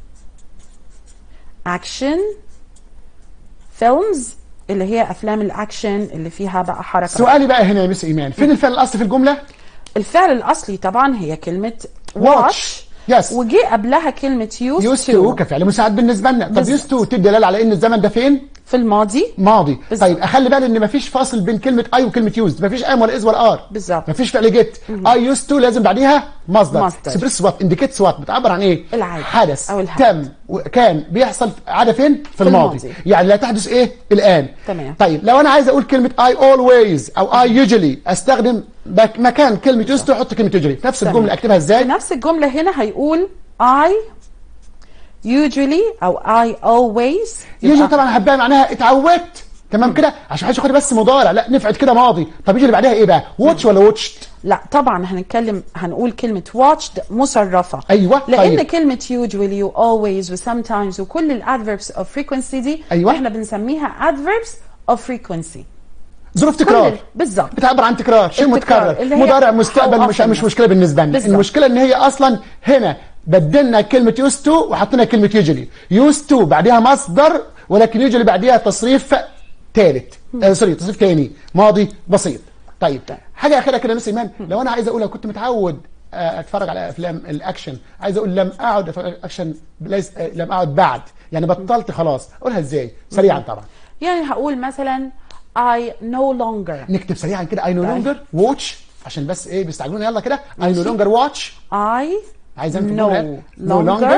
action films اللي هي افلام الاكشن اللي فيها بقى حركه. سؤالي بقى هنا يا مس ايمان، فين الفعل الاصلي في الجمله؟ الفعل الاصلي طبعا هي كلمه watch. watch. يس. وجي قبلها كلمه used, used to كفعل مساعد بالنسبه لنا. طب used to تدي دلاله على ان الزمن ده فين؟ في الماضي. ماضي. بالزبط. طيب اخلي بالي ان مفيش فاصل بين كلمه اي وكلمه يوزد، مفيش ام ولا از ولا ار. بالظبط. مفيش فعل جيت. اي يوزد تو لازم بعديها مصدر. مصدر. اكسبريس وات انديكيتس وات بتعبر عن ايه؟ العادة حدث أو الهدف. تم وكان بيحصل عاده فين؟ في, في الماضي. الماضي. يعني لا تحدث ايه؟ الان. تمام. طيب لو انا عايز اقول كلمه اي اولويز او اي يوجولي استخدم مكان كلمه يوزد تو احط كلمه يوجولي. نفس تمام. الجمله اكتبها ازاي؟ في نفس الجمله هنا هيقول I usually او I always. يوجولي طبعا هبقى معناها اتعودت. تمام كده عشان محدش ياخد بس مضارع، لا نفعت كده ماضي. طب يجي اللي بعدها ايه بقى؟ واتش ولا واتشت؟ لا طبعا هنتكلم هنقول كلمه watched مصرفه. ايوه لان طيب. كلمه usually و always و sometimes وكل الادفيربس of frequency دي أيوة. احنا بنسميها adverbs of frequency. ظروف تكرار بالظبط بتعبر عن تكرار شيء متكرر مضارع مستقبل مش مش مشكله بالنسبه لنا. المشكله ان هي اصلا هنا بدلنا كلمه يوز تو وحطينا كلمه يوجولي. يوز تو بعدها مصدر ولكن يوجولي بعدها تصريف ثالث آه سوري تصريف ثاني ماضي بسيط. طيب حاجه اخيره كده مس ايمان، لو انا عايز اقول لو كنت متعود اتفرج على افلام الاكشن عايز اقول لم اعد اتفرج على الاكشن ليس لم اعد بعد يعني بطلت خلاص، اقولها ازاي؟ سريعا طبعا. يعني هقول مثلا I no longer. نكتب سريعا كده I no longer watch عشان بس ايه بيستعجلونا. يلا كده I no longer watch. I عايز no longer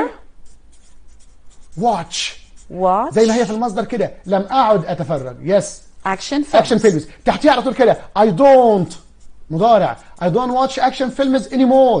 watch watch زي ما هي في المصدر كده لم اعد اتفرج. يس action films. action films تحتيها على طول كده I don't مضارع I don't watch action films anymore.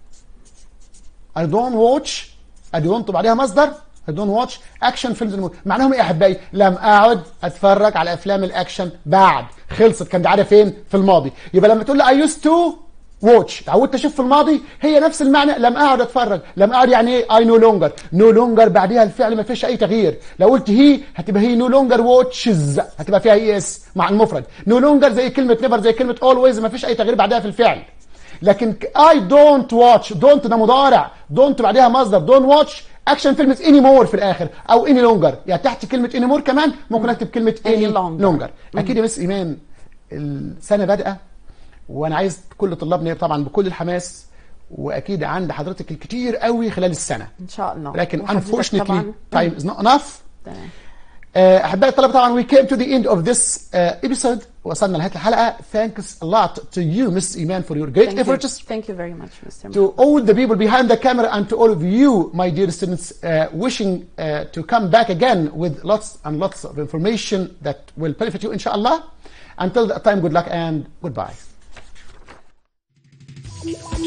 I don't watch I don't بعدها مصدر I don't watch action films anymore. معناهم ايه يا احبائي؟ لم اعد اتفرج على افلام الاكشن بعد. خلصت. كان دي عاده فين؟ في الماضي. يبقى لما تقول لي I used to watch اتعودت اشوف في الماضي هي نفس المعنى لم اقعد اتفرج. لم اقعد يعني ايه I no longer. no longer بعدها الفعل ما فيش اي تغيير. لو قلت هي هتبقى هي no longer watches هتبقى فيها اي اس مع المفرد. no longer زي كلمة never زي كلمة always ما فيش اي تغيير بعدها في الفعل. لكن I don't watch don't ده مضارع don't بعدها مصدر don't watch اكشن كلمة any more في الاخر او any longer يعني تحت كلمة any more كمان ممكن اكتب كلمة any longer. اكيد يا مس ايمان السنة بادئة وانا عايز كل طلابنا طبعا بكل الحماس واكيد عند حضرتك الكتير قوي خلال السنة ان شاء الله. لكن unfortunately time is not enough. تمام. احبائي الطلبه طبعا we came to the end of this uh, episode وصلنا لنهايه الحلقه. Thanks a lot to you Miss Iman for your great Thank efforts. You. Thank you very much, Mister To all the people behind the camera and to all of you my dear students uh, wishing uh, to come back again with lots and lots of information that will benefit you inshallah. Until that time, good luck and goodbye.